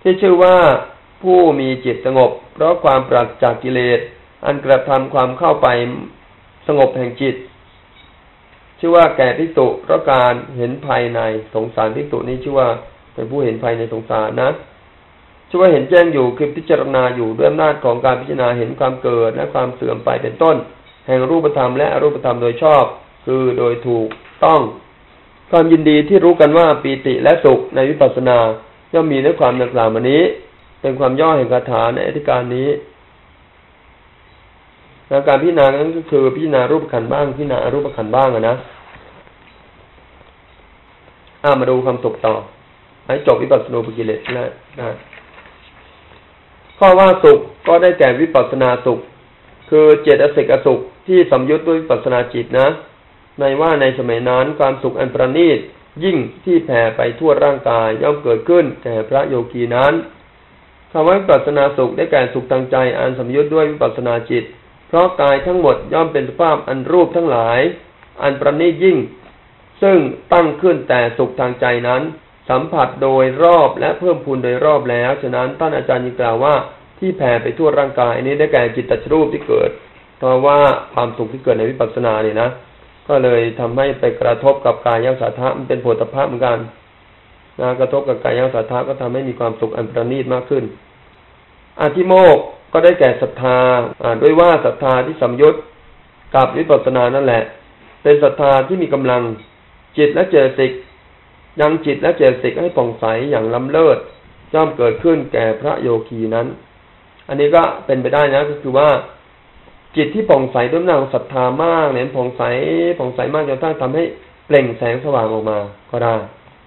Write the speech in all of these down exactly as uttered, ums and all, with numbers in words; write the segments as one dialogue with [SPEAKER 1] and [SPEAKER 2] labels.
[SPEAKER 1] ที่ชื่อว่าผู้มีจิตสงบเพราะความปราศจากกิเลสอันกระทำความเข้าไปสงบแห่งจิตชื่อว่าแก่ภิกษุเพราะการเห็นภายในสงสารภิกษุนี้ชื่อว่าเป็นผู้เห็นภายในสงสารนะชื่อว่าเห็นแจ้งอยู่คือพิจารณาอยู่ด้วยอำนาจของการพิจารณาเห็นความเกิดและความเสื่อมไปเป็นต้นแห่งรูปธรรมและอรูปธรรมโดยชอบคือโดยถูกต้องความยินดีที่รู้กันว่าปีติและสุขในวิปัสสนาย่อมมีในความดังกล่าวมานี้เป็นความย่อแห่งคาถาในอธิการนี้การพิจารณานั้นก็คือพิจารณารูปขันธ์บ้างพิจารณาอรูปขันธ์บ้างนะอ่ามาดูความสุขต่อให้จบวิปัสสนูปกิเลสแล้วนะข้อว่าสุขก็ได้แก่วิปัสสนาสุขคือเจตสิกสุขที่สัมยุตด้วยวิปัสสนาจิตนะในว่าในสมัยนั้นความสุขอันประณีตยิ่งที่แผ่ไปทั่วร่างกายย่อมเกิดขึ้นแก่พระโยคีนั้นคำว่าวิปัสสนาสุขได้แก่สุขทางใจอันสัมยุตด้วยวิปัสสนาจิตเพราะกายทั้งหมดย่อมเป็นสภาพอันรูปทั้งหลายอันประณีตยิ่งซึ่งตั้งขึ้นแต่สุขทางใจนั้นสัมผัสโดยรอบและเพิ่มพูนโดยรอบแล้วฉะนั้นท่านอาจารย์ยังกล่าวว่าที่แผ่ไปทั่วร่างกายนี้ได้แก่จิตตชรูปที่เกิดเพราะว่าความสุขที่เกิดในวิปัสสนาเนี่ยนะก็เลยทำให้ไปกระทบกับกายสัทธะมันเป็นโผฏฐัพพะเหมือนกันนะกระทบกับกายสัทธะก็ทำให้มีความสุขอันประณีตมากขึ้นอธิโมกข์ก็ได้แก่ศรัทธาด้วยว่าศรัทธาที่สัมยุตกับวิปัสสนานั่นแหละเป็นศรัทธาที่มีกำลังจิตและเจตสิกยังจิตและเจตสิกให้ผ่องใสอย่างล้ำเลิศย่อมเกิดขึ้นแก่พระโยคีนั้นอันนี้ก็เป็นไปได้นะก็คือว่าจิตที่ผ่องใสด้วยอำนาจของศรัทธามากเนี่ยผ่องใสผ่องใสมากจนทั้งทำให้เปล่งแสงสว่างออกมาก็ได้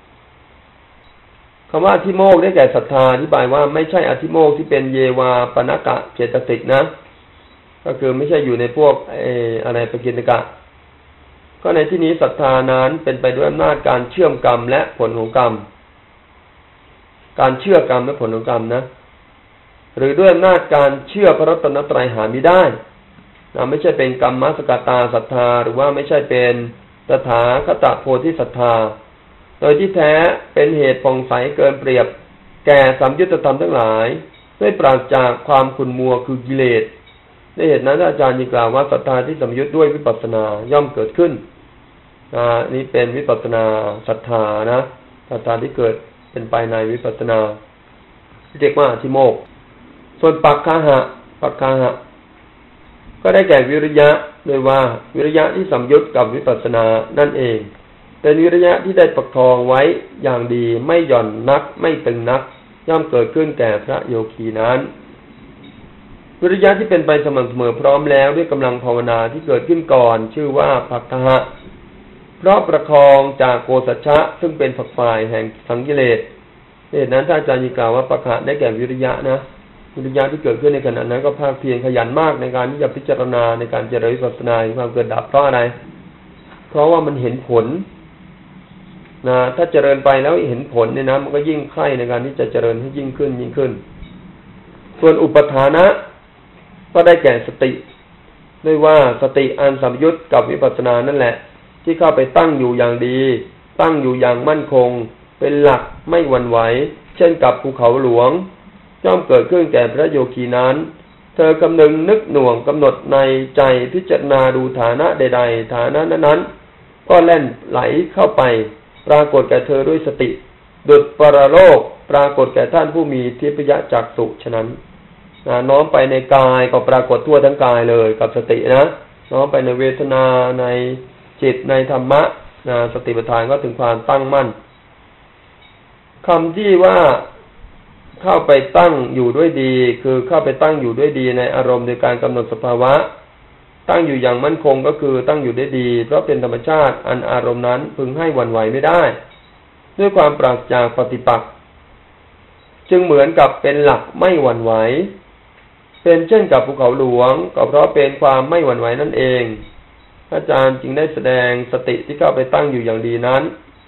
[SPEAKER 1] คำว่าอธิโมกข์ได้แก่ศรัทธาอธิบายว่าไม่ใช่อธิโมกข์ที่เป็นเยวาปนกะเจตสิกนะก็คือไม่ใช่อยู่ในพวกเอออะไรปกิณกะก็ในที่นี้ศรัทธานั้นเป็นไปด้วยอำนาจการเชื่อมกรรมและผลของกรรมการเชื่อกรรมและผลของกรรมนะหรือด้วยอำนาจการเชื่อพระรัตนตรัยหามิได้นะไม่ใช่เป็นกรรมมัสกตาศรัทธาหรือว่าไม่ใช่เป็นตถาคตโพธิศรัทธาโดยที่แท้เป็นเหตุผ่องใสเกินเปรียบแก่สัมยุตธรรมทั้งหลายด้วยปราศจากความขุ่นมัวคือกิเลสในเหตุนั้นอาจารย์กล่าวว่าศรัทธาที่สัมยุตด้วยวิปัสสนาย่อมเกิดขึ้นอ่านี้เป็นวิปัสสนาศรัทธานะศรัทธาที่เกิดเป็นไปในวิปัสสนาเรียกว่าอธิโมกข์ส่วนปักขะหะปักขะหะก็ได้แก่วิริยะโดยว่าวิริยะที่สัมยุตกับวิปัสสนานั่นเองเป็นวิริยะที่ได้ประคองไว้อย่างดีไม่หย่อนนักไม่ตึงนักย่อมเกิดขึ้นแก่พระโยคีนั้นวิริยะที่เป็นไปสม่ำเสมอพร้อมแล้วด้วยกำลังภาวนาที่เกิดขึ้นก่อนชื่อว่าปักขะเพราะประคองจากโกสัจฉะซึ่งเป็นฝักฝ่ายแห่งสังกิเลสเหตุนั้นท่านอาจารย์กล่าวว่าปักขะได้แก่วิริยะนะวิริยะที่เกิดขึ้นในขณะนั้นก็ภาคเพียรขยันมากในการที่จะพิจารณาในการเจริญวิปัสสนาความเกิดดับเพราะอะไรเพราะว่ามันเห็นผลนะถ้าเจริญไปแล้วเห็นผลเนี่ยนะมันก็ยิ่งใคร่ในการที่จะเจริญให้ยิ่งขึ้นยิ่งขึ้นส่วนอุปทานะก็ได้แก่สติด้วยว่าสติอันสัมยุตกับวิปัสสนานั่นแหละที่เข้าไปตั้งอยู่อย่างดีตั้งอยู่อย่างมั่นคงเป็นหลักไม่หวั่นไหวเช่นกับภูเขาหลวงย่อมเกิดขึ้นแก่พระโยคีนั้นเธอกำนึงนึกหน่วงกำหนดในใจพิจารณาดูฐานะใดๆฐานะนั้นๆก็แล่นไหลเข้าไปปรากฏแก่เธอด้วยสติดุจปรโลกปรากฏแก่ท่านผู้มีทิพยจักษุฉะนั้นน้อมไปในกายก็ปรากฏทั่วทั้งกายเลยกับสตินะน้อมไปในเวทนาในจิตในธรรมะนะสติปัฏฐานก็ถึงความตั้งมั่นคำที่ว่าเข้าไปตั้งอยู่ด้วยดีคือเข้าไปตั้งอยู่ด้วยดีในอารมณ์โดยการกำหนดสภาวะตั้งอยู่อย่างมั่นคงก็คือตั้งอยู่ได้ดีเพราะเป็นธรรมชาติอันอารมณ์นั้นพึงให้หวั่นไหวไม่ได้ด้วยความปราศจากปฏิปักษ์จึงเหมือนกับเป็นหลักไม่หวั่นไหวเป็นเช่นกับภูเขาหลวงก็เพราะเป็นความไม่หวั่นไหวนั่นเองอาจารย์จึงได้แสดงสติที่เข้าไปตั้งอยู่อย่างดีนั้น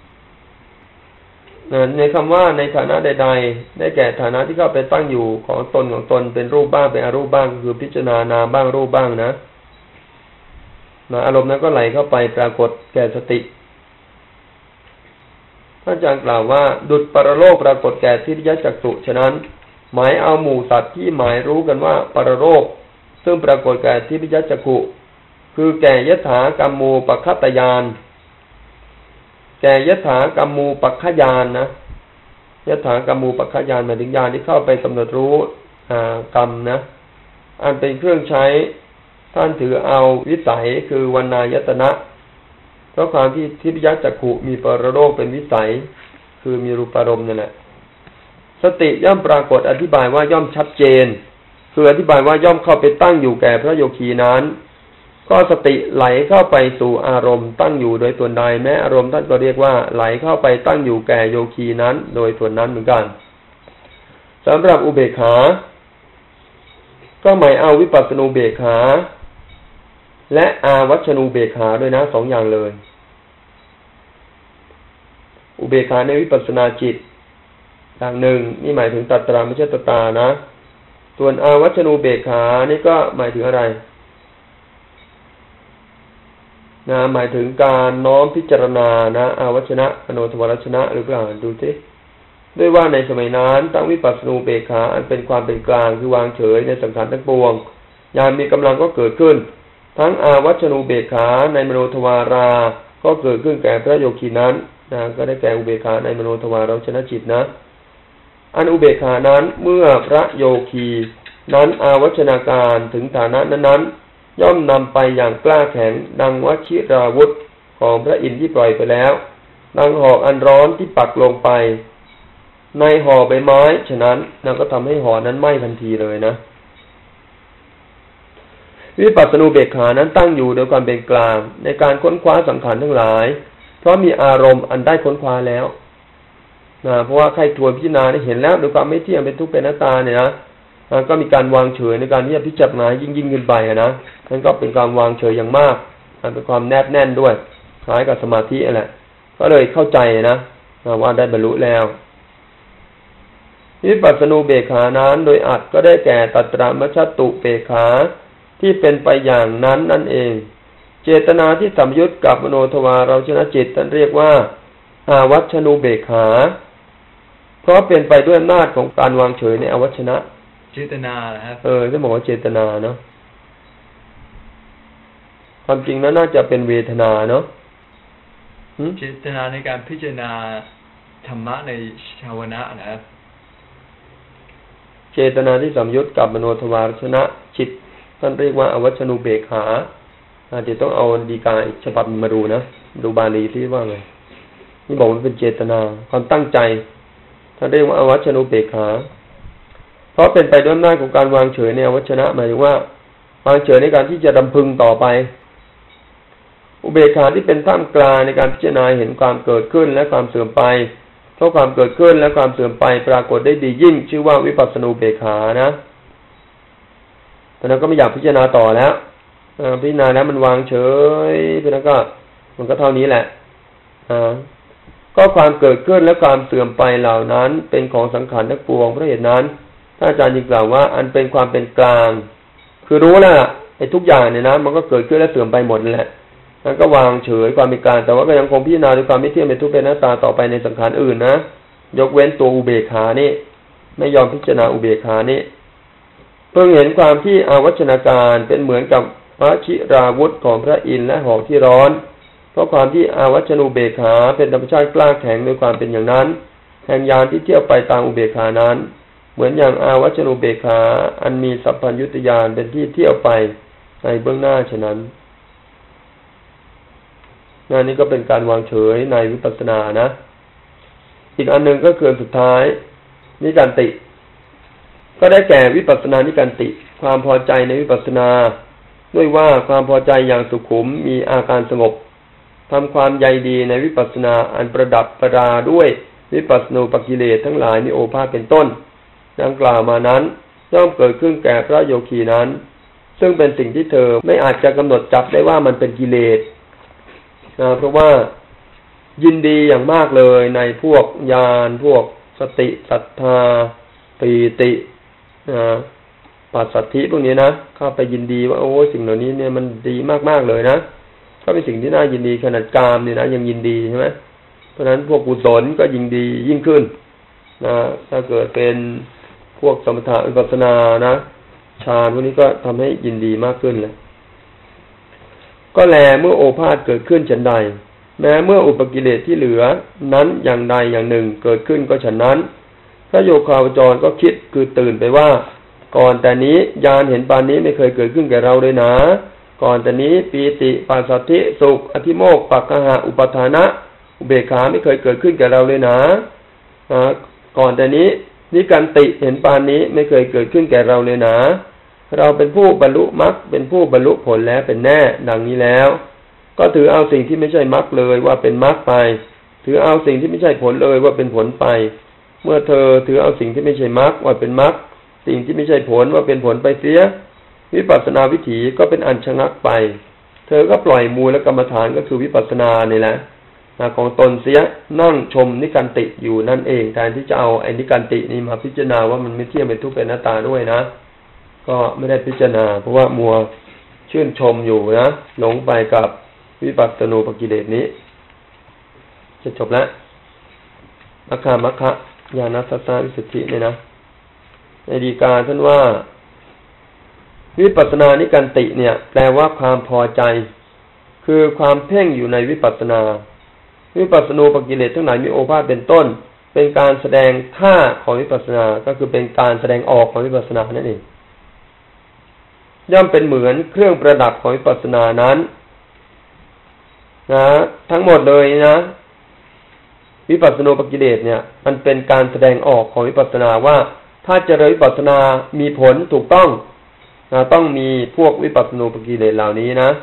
[SPEAKER 1] ในคำว่าในฐานะใดๆได้แก่ฐานะที่เข้าไปตั้งอยู่ของตนของตนเป็นรูปบ้างเป็นอรูปบ้างคือพิจารณานามบ้างรูปบ้างนะอารมณ์นั้นก็ไหลเข้าไปปรากฏแก่สติอาจารย์กล่าวว่าดุจปรโลกปรากฏแก่ทิฏยจักษุฉะนั้นหมายเอาหมู่สัตว์ที่หมายรู้กันว่าปรโลกซึ่งปรากฏแก่ทิฏยจักขุคือแก่ยถากัมมูปัคคตญาณแก่ยถากัมมูปัคคญาณนะยถากัมมูปัคคญาณหมายถึงญาณที่เข้าไปกำหนดรู้กรรมนะอันเป็นเครื่องใช้ท่านถือเอาวิสัยคือวรรณายตนะเพราะความที่ทิพยจักขุมีปรโลกเป็นวิสัยคือมีรูปารมณ์นั่นแหละสติย่อมปรากฏอธิบายว่าย่อมชัดเจนคืออธิบายว่าย่อมเข้าไปตั้งอยู่แก่พระโยคีนั้นก็สติไหลเข้าไปสู่อารมณ์ตั้งอยู่โดยส่วนใดแม้อารมณ์ท่านก็เรียกว่าไหลเข้าไปตั้งอยู่แก่โยคีนั้นโดยส่วนนั้นเหมือนกันสำหรับอุเบกขาก็หมายเอาวิปัสสนูเบกขาและอาวัชนูเบกขาด้วยนะสองอย่างเลยอุเบกขาในวิปัสสนาจิตอย่างหนึ่งนี่หมายถึงตัตตราไม่ใช่ตตานะส่วนอาวัชนูเบกขานี่ก็หมายถึงอะไรนะหมายถึงการน้อมพิจารณานะอาวัชนะอโนทวรชนะหรือเปล่าดูสิด้วยว่าในสมัยนั้นตั้งวิปัสสนูเบกขาอันเป็นความเป็นกลางคือวางเฉยในสังขารทั้งปวงยามมีกำลังก็เกิดขึ้นทั้งอาวัชนูเบกขาในมโนทวาราก็เกิดขึ้นแก่พระโยคีนั้นนะก็ได้แก่อุเบกขาในมโนทวาราชนะจิตนะอันอุเบกขานั้นเมื่อพระโยคีนั้นอาวัชนาการถึงฐานะนั้นๆย่อมนำไปอย่างกล้าแข็งดังวชิราวุธของพระอินทร์ที่ปล่อยไปแล้วดังหอกอันร้อนที่ปักลงไปในห่อใบไม้ฉะนั้นเราก็ทำให้ห่อนั้นไหม้ทันทีเลยนะวิปัสสนูเบกขานั้นตั้งอยู่โดยความเป็นกลางในการค้นคว้าสังขารทั้งหลายเพราะมีอารมณ์อันได้ค้นคว้าแล้วนะเพราะว่าใครทวนพิจารณาได้เห็นแล้วโดยความไม่เที่ยงเป็นทุกข์เป็นอนัตตาเนี่ยนะมันก็มีการวางเฉยในการที่จะพิจารณายิ่งยิ่งขึ้นไปนะนั่นก็เป็นการวางเฉยอย่างมากมันเป็นความแนบแน่นด้วยคล้ายกับสมาธิแหละก็เลยเข้าใจนะว่าได้บรรลุแล้ววิปัสสนูเบกขานั้นโดยอัดก็ได้แก่ตัตตรมัชฌตุเบกขาที่เป็นไปอย่างนั้นนั่นเองเจตนาที่สัมยุตกับมโนทวารชนะจิตท่านเรียกว่าอาวัชนูเบกขาเพราะเป็นไปด้วยอำนาจของการวางเฉยในอวัชนะ
[SPEAKER 2] เจตนาเหรอครับ
[SPEAKER 1] เออจะบอกว่าเจตนาเนาะความจริงนั้นน่าจะเป็นเวทนาเนาะ
[SPEAKER 2] เจตนาในการพิจารณาธรรมะในชาวนะนะครับ
[SPEAKER 1] เจตนาที่สัมยุตกับมโนทวารชนะจิตท่านเรียกว่าอวัชนูเบกขาอาจจะต้องเอาดีกาอีกฉบับมาดูนะดูบาลีที่ว่าไงนี่บอกมันเป็นเจตนาความตั้งใจท่านเรียกว่าอวัชนูเบกขาเพราะเป็นไปด้วยอำนาจของการวางเฉยในอวัชนะหมายถึงว่าวางเฉยในการที่จะดำพึงต่อไปอุเบกขาที่เป็นท่ามกลางในการพิจารณาเห็นความเกิดขึ้นและความเสื่อมไปเพราะความเกิดขึ้นและความเสื่อมไปปรากฏได้ดียิ่งชื่อว่าวิปัสสนูเบกขานะตอนนั้นก็ไม่อยากพิจารณาต่อแล้วพิจารณาแล้วมันวางเฉยเพราะนั้นก็มันก็เท่านี้แหละก็ความเกิดขึ้นและความเสื่อมไปเหล่านั้นเป็นของสังขารทั้งปวงเพราะเหตุนั้นท่านอาจารย์จึงกล่าวว่าอันเป็นความเป็นกลางคือรู้แล้วไอ้ทุกอย่างเนี่ยนะมันก็เกิดขึ้นและเสื่อมไปหมดนั่นแหละนั่นก็วางเฉยความเป็นกลางแต่ว่าก็ยังคงพิจารณาด้วยความไม่เที่ยงเป็นทุกข์เป็นอนัตตาต่อไปในสังขารอื่นนะยกเว้นตัวอุเบกขานี่ไม่ยอมพิจารณาอุเบกขานี่เพิ่งเห็นความที่อาวัชนาการเป็นเหมือนกับพระชิราวุธของพระอินทร์และหอกที่ร้อนเพราะความที่อาวัชนูเบกขาเป็นธรรมชาติกล้าแข็งโดยความเป็นอย่างนั้นแห่งญาณที่เที่ยวไปตามอุเบกขานั้นเหมือนอย่างอาวัชนูเบกขาอันมีสัพพัญญุตญาณเป็นที่เที่ยวไปในเบื้องหน้าฉะนั้นงานนี้ก็เป็นการวางเฉยในวิปัสสนานะอีกอันหนึ่งก็คือสุดท้ายนิการติก็ได้แก่วิปัสสนานิการติความพอใจในวิปัสสนาด้วยว่าความพอใจอย่างสุขุมมีอาการสงบทำความใยดีในวิปัสสนาอันประดับประดาด้วยวิปัสสนูปกิเลสทั้งหลายมีโอภาสเป็นต้นดังกล่าวมานั้นย่อมเกิดขึ้นแก่พระโยคีนั้นซึ่งเป็นสิ่งที่เธอไม่อาจจะกำหนดจับได้ว่ามันเป็นกิเลสนะเพราะว่ายินดีอย่างมากเลยในพวกญาณพวกสติศรัทธาปีตินะปัสสัทธิพวกนี้นะเข้าไปยินดีว่าโอ้สิ่งเหล่านี้เนี่ยมันดีมากๆเลยนะก็เป็นสิ่งที่น่ายินดีขนาดกามเนี่ยนะยังยินดีใช่ไหมเพราะฉะนั้นพวกกุศลก็ยิ่งดียิ่งขึ้นนะถ้าเกิดเป็นพวกสมถะวิปัสสนานะฌานพวกนี้ก็ทำให้ยินดีมากขึ้นเลยก็แลเมื่อโอภาสเกิดขึ้นฉันใดแม้เมื่ออุปกิเลสที่เหลือนั้นอย่างใดอย่างหนึ่งเกิดขึ้นก็ฉันนั้นพระโยคาวจรก็คิดคือตื่นไปว่าก่อนแต่นี้ญาณเห็นปานนี้ไม่เคยเกิดขึ้นแก่เราเลยนะก่อนแต่นี้ปีติปัสสัทธิสุขอธิโมกข์ปักขหะอุปทานะอุเบกขาไม่เคยเกิดขึ้นแก่เราเลยนะก่อนแต่นี้นิกันติเห็นปานนี้ไม่เคยเกิดขึ้นแก่เราเลยนะเราเป็นผู้บรรลุมรรคเป็นผู้บรรลุผลแล้วเป็นแน่ดังนี้แล้วก็ถือเอาสิ่งที่ไม่ใช่มรรคเลยว่าเป็นมรรคไปถือเอาสิ่งที่ไม่ใช่ผลเลยว่าเป็นผลไปเมื่อเธอถือเอาสิ่งที่ไม่ใช่มรรคว่าเป็นมรรคสิ่งที่ไม่ใช่ผลว่าเป็นผลไปเสียวิปัสสนาวิถีก็เป็นอันชะงักไปเธอก็ปล่อยมูลกรรมฐานก็คือวิปัสสนานี่แหละของตนเสียนั่งชมนิกันติอยู่นั่นเองแทนที่จะเอาไอ้นิกันตินี้มาพิจารณาว่ามันไม่เที่ยงเป็นทุกข์เป็นอนัตตาด้วยนะก็ไม่ได้พิจารณาเพราะว่ามัวชื่นชมอยู่นะหลงไปกับวิปัสสนูปกิเลสนี้จะจบแล้วมัคคะมัคคะญาณทัสสะวิสุทธิเนี่ยนะในฎีกาท่านว่าวิปัสสนานิกันติเนี่ยแปลว่าความพอใจคือความเพ่งอยู่ในวิปัสสนาวิปัสสนูปกิเลสทั้งหลายมีโอภาสเป็นต้นเป็นการแสดงท่าของวิปัสสนาก็คือเป็นการแสดงออกของวิปัสสนานั่นเองย่อมเป็นเหมือนเครื่องประดับของวิปัสสนานั้นนะทั้งหมดเลยนะวิปัสสนูปกิเลสเนี่ยมันเป็นการแสดงออกของวิปัสสนาว่าถ้าเจริญวิปัสสนามีผลถูกต้องนะต้องมีพวกวิปัสสนูปกิเลสเหล่านี้นะ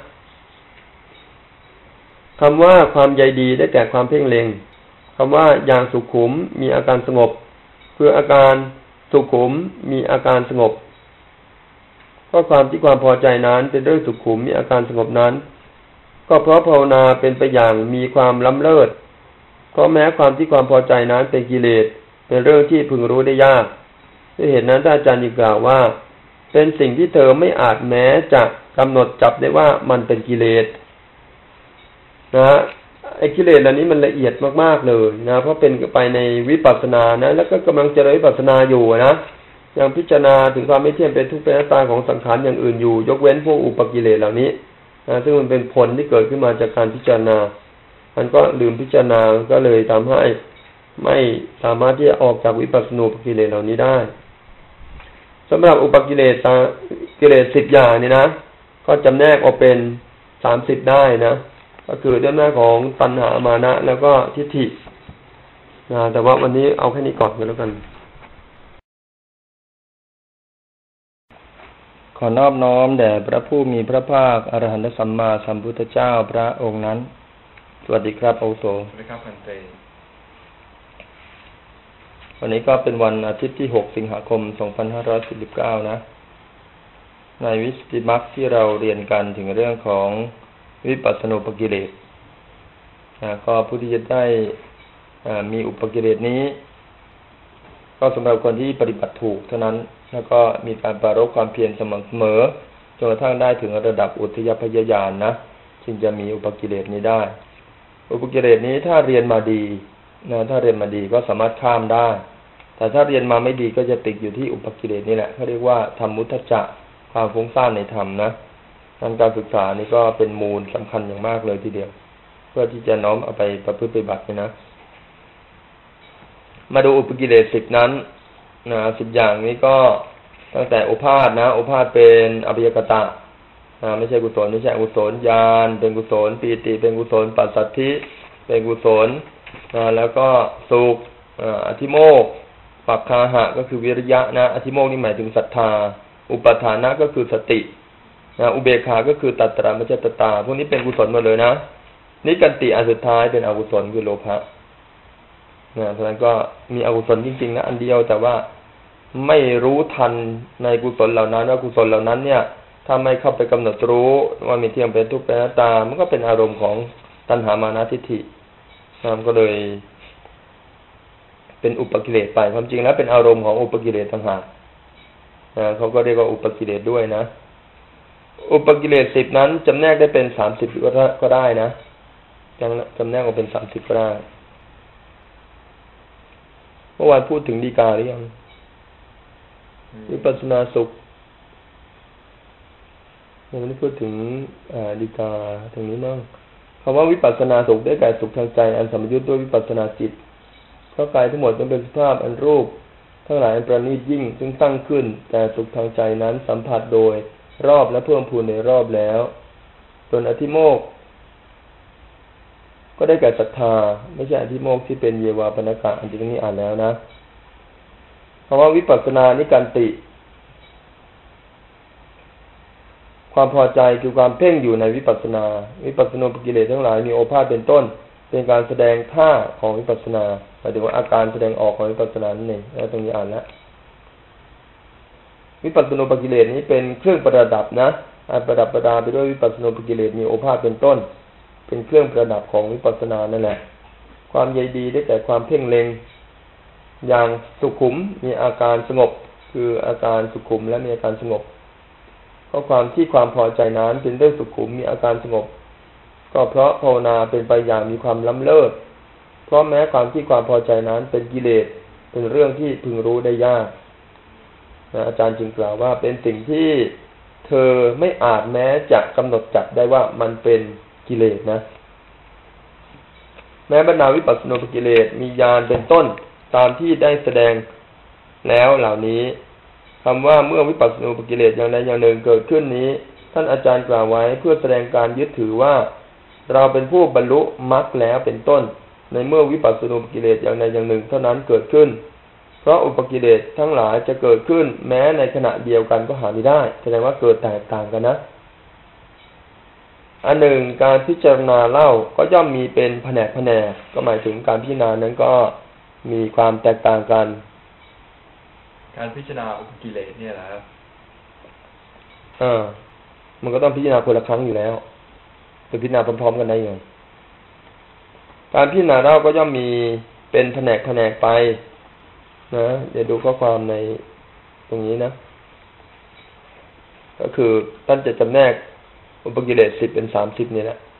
[SPEAKER 1] คำว่าความใยดีได้แก่ความเพ่งเล็งคำว่าอย่างสุขุมมีอาการสงบคืออาการสุขุมมีอาการสงบก็ความที่ความพอใจนั้นเป็นเรื่องสุขุมมีอาการสงบนั้นก็เพราะภาวนาเป็นไปอย่างมีความล้ำเลิศก็แม้ความที่ความพอใจนั้นเป็นกิเลสเป็นเรื่องที่พึงรู้ได้ยากด้วยเหตุนั้นท่านอาจารย์ยังกล่าวว่าเป็นสิ่งที่เธอไม่อาจแม้จะกำหนดจับได้ว่ามันเป็นกิเลสนะไอ้กิเลสเหล่านี้มันละเอียดมากๆเลยนะเพราะเป็นไปในวิปัสสนานะแล้วก็กำลังเจริญวิปัสสนาอยู่นะยังพิจารณาถึงความไม่เที่ยงเป็นทุกข์เป็นอนัตตาของสังขารอย่างอื่นอยู่ยกเว้นพวกอุปกิเลสเหล่านี้นะซึ่งมันเป็นผลที่เกิดขึ้นมาจากการพิจารณามันก็ลืมพิจารณาก็เลยทำให้ไม่สามารถที่จะออกจากวิปัสสนูปกิเลสเหล่านี้ได้สำหรับอุปกิเลสกิเลสสิบอย่างนี่นะก็จำแนกออกเป็นสามสิบได้นะก็คือเรื่องหน้าของตัณหามานะแล้วก็ทิฏฐินะแต่ว่าวันนี้เอาแค่นี้ก่อนก็แล้วกันขอนอบน้อมแด่พระผู้มีพระภาคอรหันตสัมมาสัมพุทธเจ้าพระองค์นั้นสวัสดีครับโอโส
[SPEAKER 2] สวัสดีครับพันเต
[SPEAKER 1] วันนี้ก็เป็นวันอาทิตย์ที่หกสิงหาคมสองพันห้าร้อยสี่สิบเก้านะในวิสุทธิมรรคที่เราเรียนกันถึงเรื่องของวิปัสสนูปกิเลสนะก็ผู้ที่จะได้มีอุปกิเลสนี้ก็สำหรับคนที่ปฏิบัติถูกเท่านั้นแล้วก็มีการปรารภความเพียรสม่ำเสมอจนกระทั่งได้ถึงระดับอุทยพยญาณนะจึงจะมีอุปกิเลสนี้ได้อุปกิเลสนี้ถ้าเรียนมาดีนะถ้าเรียนมาดีก็สามารถข้ามได้แต่ถ้าเรียนมาไม่ดีก็จะติดอยู่ที่อุปกิเลสนี่แหละเขาเรียกว่าธรรมุทธัจจะความฟุ้งซ่านในธรรมนะการศึกษานี่ก็เป็นมูลสำคัญอย่างมากเลยทีเดียวเพื่อที่จะน้อมเอาไปประพฤติปฏิบัตินะมาดูอุปกิเลสสิบนั้นนะสิบอย่างนี้ก็ตั้งแต่โอภาสนะโอภาสเป็นอภิยกตะนะไม่ใช่กุศลไม่ใช่อกุศลญาณเป็นกุศลปีติเป็นกุศลปัสสัทธิเป็นกุศลนะแล้วก็สุขอธิโมกข์ปักคาหะก็คือวิริยะนะอธิโมกข์นี่หมายถึงศรัทธาอุปทานะก็คือสตินะอุเบกขาก็คือตัตตระมัจจตตาพวกนี้เป็นกุศลหมดเลยนะนิกันติอันสุดท้ายเป็นอกุศลคือโลภะนะเพราะฉะนั้นก็มีอกุศลจริงๆนะอันเดียวแต่ว่าไม่รู้ทันในกุศลเหล่านั้นว่ากุศลเหล่านั้นเนี่ยถ้าไม่เข้าไปกำหนดรู้ว่ามีเที่ยงเป็นทุกข์เป็นอนัตตามันก็เป็นอารมณ์ของตัณหามานะทิฏฐินะก็เลยเป็นอุปกิเลสไปความจริงแล้วเป็นอารมณ์ของอุปกิเลสต่างหากนะเขาก็เรียกว่าอุปกิเลสด้วยนะอุปกิเลสสิบนั้นจำแนกได้เป็นสามสิบก็ได้นะจำแนกออกเป็นสามสิบก็ได้เมื่อวานพูดถึงฎีกาหรือยังวิปัสสนาสุขยังไม่ได้พูดถึงฎีกาตรงนี้นั่งคำว่าวิปัสสนาสุขได้แก่สุขทางใจอันสัมยุญด้วยวิปัสสนาจิตเพราะกายทั้งหมดนั้นเป็นสภาพอันรูปทั้งหลายอันประณีตยิ่งซึ่งตั้งขึ้นแต่สุขทางใจนั้นสัมผัสโดยรอบและเพิ่มพูนในรอบแล้วส่วนอธิโมกข์ก็ได้แก่ศรัทธาไม่ใช่อธิโมกข์ที่เป็นเยวาปนกะอันที่ตรงนี้อ่านแล้วนะคำว่าวิปัสสนานิการติความพอใจคือความเพ่งอยู่ในวิปัสสนาวิปัสสนูปกิเลสทั้งหลายมีโอภาสเป็นต้นเป็นการแสดงท่าของวิปัสสนาหมายถึงว่าอาการแสดงออกของวิปัสสนานั่นเองแล้วตรงนี้อ่านแล้ววิปัสสนูปกิเลสนี้เป็นเครื่องประดับนะประดับประดาไปด้วยวิปัสสนูปกิเลสมีโอภาสเป็นต้นเป็นเครื่องประดับของวิปัสสนานั่นแหละความใยดีได้แก่ความเพ่งเล็งอย่างสุขุมมีอาการสงบคืออาการสุขุมและมีอาการสงบก็ความที่ความพอใจนั้นเป็นเรื่องสุขุมมีอาการสงบก็เพราะภาวนาเป็นไปอย่างมีความล้ำเลิศเพราะแม้ความที่ความพอใจนั้นเป็นกิเลสเป็นเรื่องที่พึงรู้ได้ยากนะอาจารย์จึงกล่าวว่าเป็นสิ่งที่เธอไม่อาจแม้จะกำหนดจับได้ว่ามันเป็นกิเลสนะแม้บรรดาวิปัสสนูปกิเลสมีญาณเป็นต้นตามที่ได้แสดงแล้วเหล่านี้คำว่าเมื่อวิปัสสนูปกิเลสอย่างใดอย่างหนึ่งเกิดขึ้นนี้ท่านอาจารย์กล่าวไว้เพื่อแสดงการยึดถือว่าเราเป็นผู้บรรลุมรรคแล้วเป็นต้นในเมื่อวิปัสสนูปกิเลสอย่างใดอย่างหนึ่งเท่านั้นเกิดขึ้นเพราะอุปกิเลสทั้งหลายจะเกิดขึ้นแม้ในขณะเดียวกันก็หาไม่ได้แสดงว่าเกิดแตกต่างกันนะอันหนึ่งการพิจารณาเล่าก็ย่อมมีเป็นแผนกแผนกก็หมายถึงการพิจารณานั้นก็มีความแตกต่างกัน
[SPEAKER 2] การพิจารณาอุปกิเลสเนี่ยแหละครับ
[SPEAKER 1] อ่ามันก็ต้องพิจารณาคนละครั้งอยู่แล้วจะพิจารณาพร้อมๆกันได้ยังไงการพิจารณาเล่าก็ย่อมมีเป็นแผนกแผนกไปนะเดี๋ยวดูข้อความในตรงนี้นะก็คือท่านจะจำแนกอุปกิเลสสิบเป็นสามสิบนี่แหละ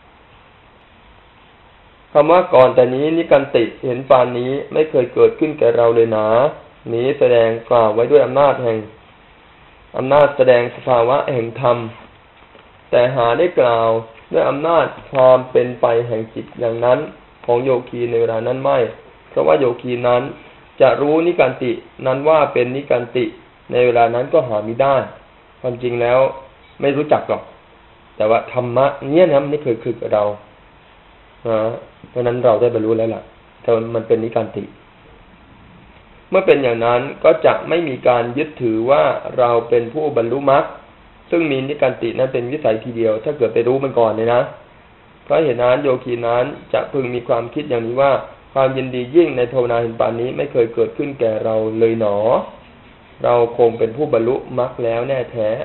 [SPEAKER 1] คำว่าก่อนแต่นี้นิกันติเห็นปานนี้ไม่เคยเกิดขึ้นแก่เราเลยหนานี้แสดงกล่าวไว้ด้วยอำนาจแห่งอำนาจแสดงสภาวะแห่งธรรมแต่หาได้กล่าวด้วยอำนาจความเป็นไปแห่งจิตอย่างนั้นของโยคีในเวลานั้นไม่เพราะว่าโยคีนั้นจะรู้นิกันตินั้นว่าเป็นนิกันติในเวลานั้นก็หามิได้ความจริงแล้วไม่รู้จักหรอกแต่ว่าธรรมะเนี่ยนะมันไม่เคยคือกับเราเพราะนั้นเราได้บรรลุแล้วล่ะแต่มันเป็นนิกันติเมื่อเป็นอย่างนั้นก็จะไม่มีการยึดถือว่าเราเป็นผู้บรรลุมรรคซึ่งมีนิกันตินั้นเป็นวิสัยทีเดียวถ้าเกิดไปรู้มันก่อนเลยนะเพราะเหตุนั้นโยคีนั้นจะพึงมีความคิดอย่างนี้ว่าความยินดียิ่งในภาวนาเห็นปานนี้ไม่เคยเกิดขึ้นแก่เราเลยหนอเราคงเป็นผู้บรรลุมรรคแล้วแน่แท้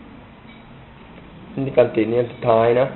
[SPEAKER 1] นิกันติเนี่ยสุดท้ายนะ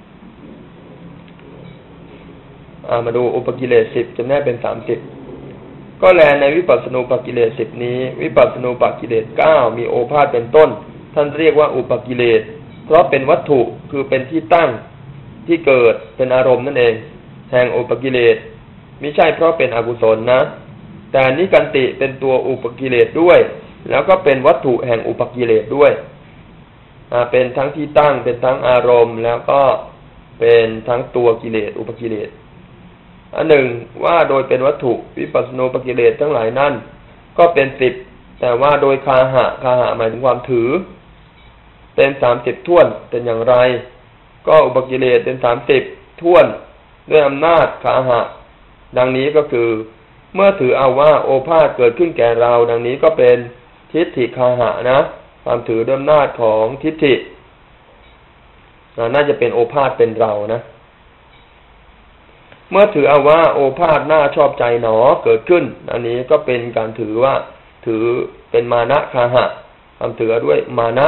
[SPEAKER 1] อ่ามาดูอุปกิเลสสิบจะแน่เป็นสามสิบก็แลในวิปัสสนูปกิเลสสิบนี้วิปัสสนูปกิเลสเก้ามีโอภาสเป็นต้นท่านเรียกว่าอุปกิเลสเพราะเป็นวัตถุคือเป็นที่ตั้งที่เกิดเป็นอารมณ์นั่นเองแห่งอุปกิเลสมิใช่เพราะเป็นอกุศลนะแต่นิกันติเป็นตัวอุปกิเลสด้วยแล้วก็เป็นวัตถุแห่งอุปกิเลสด้วยอ่าเป็นทั้งที่ตั้งเป็นทั้งอารมณ์แล้วก็เป็นทั้งตัวกิเลสอุปกิเลสอันหนึ่งว่าโดยเป็นวัตถุวิปัสสนูปกิเลสทั้งหลายนั่นก็เป็นสิบแต่ว่าโดยคาหะคาหะหมายถึงความถือเป็นสามสิบท้วนเป็นอย่างไรก็อุปกิเลสเป็นสามสิบท้วนด้วยอำนาจคาหะดังนี้ก็คือเมื่อถือเอาว่าโอภาสเกิดขึ้นแก่เราดังนี้ก็เป็นทิฏฐิคาหะนะความถือด้วยอำนาจของทิฏฐิน่าจะเป็นโอภาสเป็นเรานะเมื่อถือเอาว่าโอภาสน่าชอบใจหนอเกิดขึ้นอันนี้ก็เป็นการถือว่าถือเป็นมานะคาหะความถือด้วยมานะ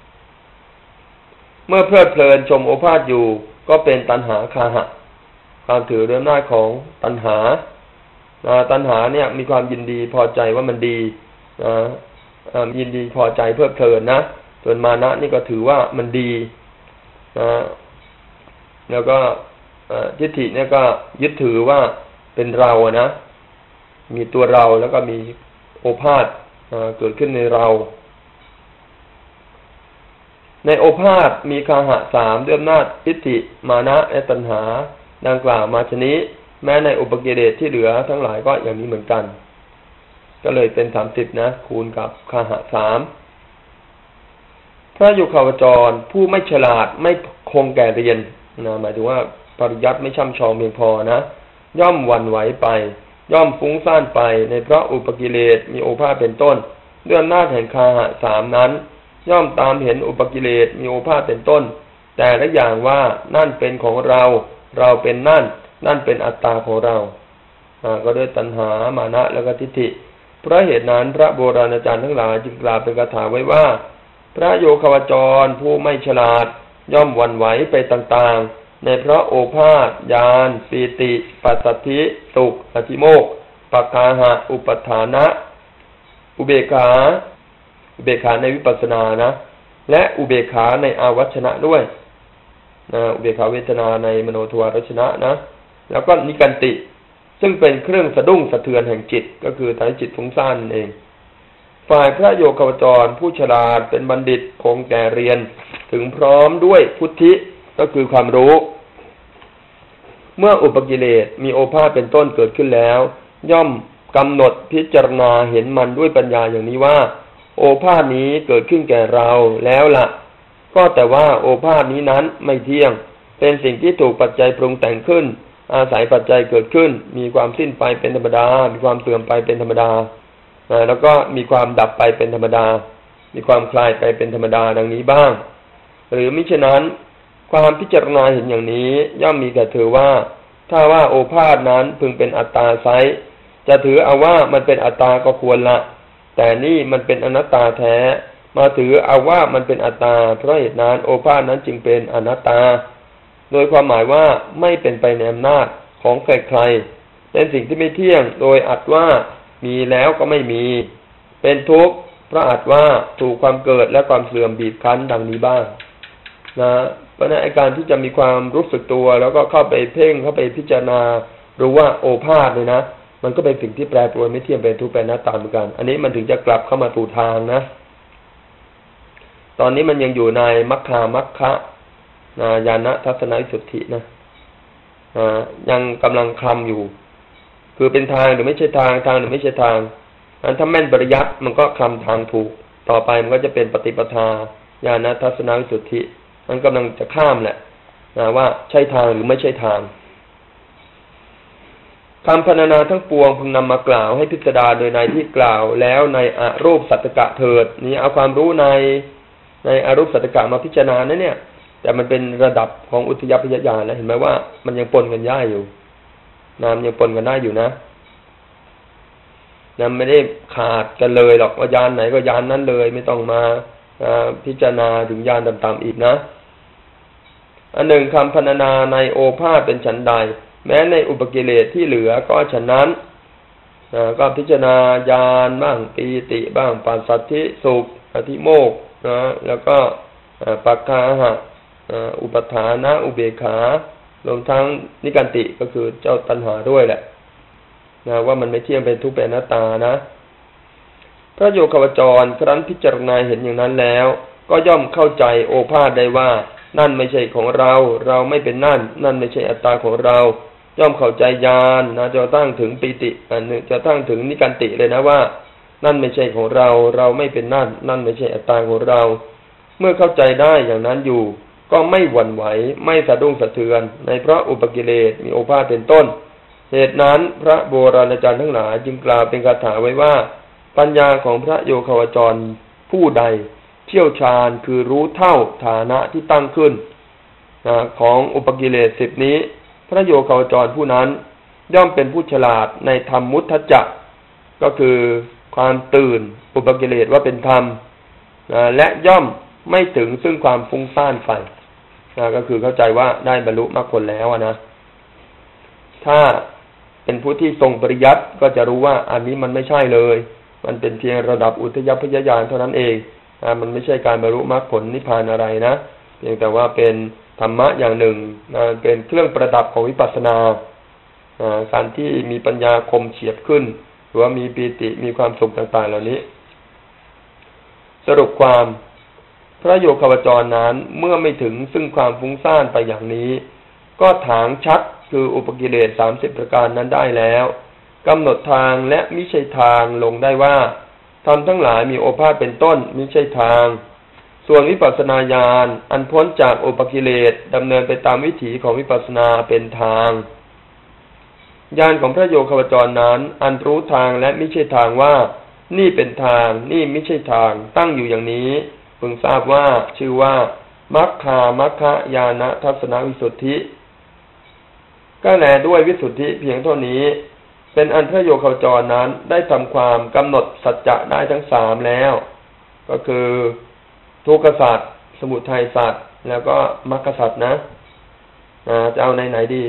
[SPEAKER 1] เมื่อเพลิดเพลินชมโอภาสอยู่ก็เป็นตัณหาคาหะความถือด้วยอำนาจของตัณหาตัณหาเนี่ยมีความยินดีพอใจว่ามันดียินดีพอใจเพลิดเพลินนะส่วนมานะนี่ก็ถือว่ามันดีแล้วก็ทิฏฐิเนี่ยก็ยึดถือว่าเป็นเรานะมีตัวเราแล้วก็มีโอภาสเกิดขึ้นในเราในโอภาสมีคาหะสามด้วยอำนาจทิฏฐิมานะและตัณหาดังกล่าวมาชนี้แม้ในอุปกิเลสที่เหลือทั้งหลายก็อย่างนี้เหมือนกันก็เลยเป็นสามสิบนะคูณกับคาหะสามพระโยคาวจรผู้ไม่ฉลาดไม่คงแก่เรียนนะหมายถึงว่าปริยัติไม่ช่ำชองเพียงพอนะย่อมหวั่นไหวไปย่อมฟุ้งซ่านไปในเพราะอุปกิเลสมีโอภาสเป็นต้นด้วยอำนาจแห่งคาหะสามนั้นย่อมตามเห็นอุปกิเลสมีโอภาสเป็นต้นแต่ละอย่างว่านั่นเป็นของเราเราเป็นนั่นนั่นเป็นอัตตาของเราอ่าก็ด้วยตัณหามานะแล้วก็ทิฏฐิเพราะเหตุนั้นพระโบราณอาจารย์ทั้งหลายจึงกล่าวเป็นคาถาไว้ว่าพระโยคาวจรผู้ไม่ฉลาดย่อมหวั่นไหวไปต่างๆในเพราะโอภาสญาณปีติปัสสัทธิสุขอธิโมกข์ปักคาหะอุปทานะอุเบกขาอุเบกขาในวิปัสสนานะและอุเบกขาในอาวัชนะด้วยนะอุเบกขาเวทนาในมโนทวารชนะนะแล้วก็นิกันติซึ่งเป็นเครื่องสะดุ้งสะเทือนแห่งจิตก็คือทำให้จิตฟุ้งซ่านเองฝ่ายพระโยคาวจรผู้ฉลาดเป็นบัณฑิตคงแก่เรียนถึงพร้อมด้วยพุทธิก็คือความรู้เมื่ออุปกิเลสมีโอภาสเป็นต้นเกิดขึ้นแล้วย่อมกำหนดพิจารณาเห็นมันด้วยปัญญาอย่างนี้ว่าโอภาสนี้เกิดขึ้นแก่เราแล้วล่ะก็แต่ว่าโอภาสนี้นั้นไม่เที่ยงเป็นสิ่งที่ถูกปัจจัยปรุงแต่งขึ้นอาศัยปัจจัยเกิดขึ้นมีความสิ้นไปเป็นธรรมดามีความเสื่อมไปเป็นธรรมดาแล้วก็มีความดับไปเป็นธรรมดามีความคลายไปเป็นธรรมดาดังนี้บ้างหรือมิฉะนั้นความพิจารณาเห็นอย่างนี้ย่อมมีแก่เธอว่าถ้าว่าโอภาสนั้นพึงเป็นอัตตาไซร้จะถือเอาว่ามันเป็นอัตตาก็ควรละแต่นี่มันเป็นอนัตตาแท้มาถือเอาว่ามันเป็นอัตตาเพราะเหตุนั้นโอภาสนั้นจึงเป็นอนัตตาโดยความหมายว่าไม่เป็นไปในอำนาจของใครๆเป็นสิ่งที่ไม่เที่ยงโดยอัตว่ามีแล้วก็ไม่มีเป็นทุกข์เพราะอัตว่าถูกความเกิดและความเสื่อมบีบคั้นดังนี้บ้างนะเพราะนั้นอาการที่จะมีความรู้สึกตัวแล้วก็เข้าไปเพ่งเข้าไปพิจารณารู้ว่าโอภาสเลยนะมันก็เป็นสิ่งที่แปรปรวนไม่เที่ยงเป็นทุกข์เป็นอนัตตาเหมือนกันอันนี้มันถึงจะกลับเข้ามาถูกทางนะตอนนี้มันยังอยู่ในมัคคามัคคะนะญาณทัศนวิสุทธินะอ่ายังกำลังคลำอยู่คือเป็นทางหรือไม่ใช่ทางทางหรือไม่ใช่ทางอันถ้าแม่นปริยัติมันก็คลำทางถูกต่อไปมันก็จะเป็นปฏิปทาญาณทัศนวิสุทธิมันกำลังจะข้ามแหละนะว่าใช่ทางหรือไม่ใช่ทางคำพรรณนาทั้งปวงพึงนำมากล่าวให้พิจารณาโดยในที่กล่าวแล้วในอรูปสัตตกะเถิดนี่เอาความรู้ในในอรูปสัตตกะมาพิจารณานะเนี่ยแต่มันเป็นระดับของอุทยพยญาณแล้วเห็นไหมว่ามันยังปนกันได้อยู่นามยังปนกันได้อยู่นะนามไม่ได้ขาดกันเลยหรอกว่าญาณไหนก็ญาณนั้นเลยไม่ต้องมาพิจารณาถึงญาณต่ำๆอีกนะอันหนึ่งคำพรรณนาในโอภาสเป็นฉันใดแม้ในอุปกิเลสที่เหลือก็ฉะนั้นก็พิจารณาญาณบ้างปีติบ้างปัสสัทธิสุขอธิโมกข์นะแล้วก็ปักคาหะอุปทานะอุเบกขารวมทั้งนิกันติก็คือเจ้าตัณหาด้วยแหละนะว่ามันไม่เที่ยงเป็นทุกข์เป็นอนัตตานะพระโยคาวจรครั้นพิจารณาเห็นอย่างนั้นแล้วก็ย่อมเข้าใจโอภาสได้ว่านั่นไม่ใช่ของเราเราไม่เป็นนั่นนั่นไม่ใช่อัตตาของเราย่อมเข้าใจญาณนะจะตั้งถึงปีติอันนึงจะตั้งถึงนิกันติเลยนะว่านั่นไม่ใช่ของเราเราไม่เป็นนั่นนั่นไม่ใช่อัตตาของเราเมื่อเข้าใจได้อย่างนั้นอยู่ก็ไม่หวั่นไหวไม่สะดุ้งสะเทือนในเพราะอุปกิเลสมีโอภาสเป็นต้นเหตุนั้นพระโบราณอาจารย์ทั้งหลายจึงกล่าวเป็นคาถาไว้ว่าปัญญาของพระโยคาวจรผู้ใดเชี่ยวชาญคือรู้เท่าฐานะที่ตั้งขึ้นของอุปกิเลสสิบนี้พระโยคาวจรผู้นั้นย่อมเป็นผู้ฉลาดในธรรมมุทธัจจะก็คือความตื่นอุปกิเลสว่าเป็นธรรมและย่อมไม่ถึงซึ่งความฟุ้งซ่านไปก็คือเข้าใจว่าได้บรรลุมรรคผลแล้วนะถ้าเป็นผู้ที่ทรงปริยัติก็จะรู้ว่าอันนี้มันไม่ใช่เลยมันเป็นเพียงระดับอุทยพยญาณเท่านั้นเองมันไม่ใช่การบรรลุมรรคผลนิพพานอะไรนะเพียงแต่ว่าเป็นธรรมะอย่างหนึ่งเป็นเครื่องประดับของวิปัสสนาการที่มีปัญญาคมเฉียบขึ้นหรือว่ามีปีติมีความสุขต่างๆเหล่านี้สรุปความพระโยคาวจรนั้นเมื่อไม่ถึงซึ่งความฟุ้งซ่านไปอย่างนี้ก็ถางชัดคืออุปกิเลสสามสิบประการนั้นได้แล้วกำหนดทางและมิใช่ทางลงได้ว่าธรรมทั้งหลายมีโอภาสเป็นต้นมิใช่ทางส่วนวิปัสสนาญาณอันพ้นจากอุปกิเลสดำเนินไปตามวิถีของวิปัสสนาเป็นทางญาณของพระโยคาวจรนั้นอันรู้ทางและมิใช่ทางว่านี่เป็นทางนี่มิใช่ทางตั้งอยู่อย่างนี้พึงทราบว่าชื่อว่ามัคคามัคคญาณทัศนวิสุทธิก็แลด้วยวิสุทธิเพียงเท่านี้เป็นอันพระโยคาวจรนั้นได้ทำความกำหนดสัจจะได้ทั้งสามแล้วก็คือทุกขสัจสมุทัยสัจแล้วก็มรรคสัจนะจะเอาในไหนดี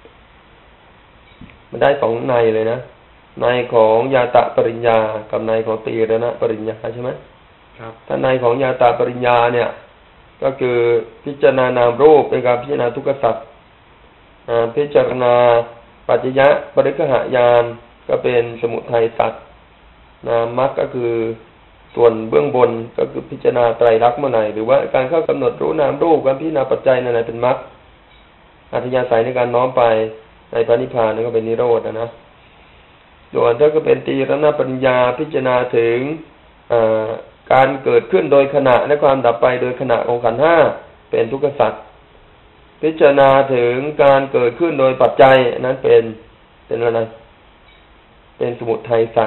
[SPEAKER 1] มันได้สองในเลยนะในของยาตะปริญญากับในของตีรณะปริญญาใช่ไหมครับถ้าในของยาตะปริญญาเนี่ยก็คือพิจารณานามรูปเป็นการพิจารณาทุกขสัจพิจารณาปัจจยะปริฆหายานก็เป็นสมุทัยสัจนามรรคก็คือส่วนเบื้องบนก็คือพิจารณาไตรลักษณ์เมื่อไหร่หรือว่าการเข้ากำหนดรู้นามรูปการพิจารณาปัจจัยนั่นแหละเป็นมรรคอัธยาศัยในการน้อมไปในพระนิพพานนั่นก็เป็นนิโรธนะนะส่วนถ้าก็เป็นตีรณปัญญาพิจารณาถึงการเกิดขึ้นโดยขณะและความดับไปโดยขณะของขันธ์ห้าเป็นทุกขสัจพิจารณาถึงการเกิดขึ้นโดยปัจจัยนั้นเป็นเป็นอะไรเป็นสมุทัยสัจ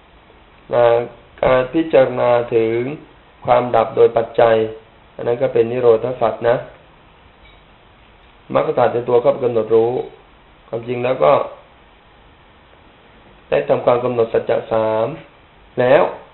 [SPEAKER 1] การพิจารณาถึงความดับโดยปัจจัยอันนั้นก็เป็นนิโรธสัจนะมรรคสัจเป็นตัวเข้ากำหนดรู้ความจริงแล้วก็ได้ทำความกำหนดสัจจะสามแล้ว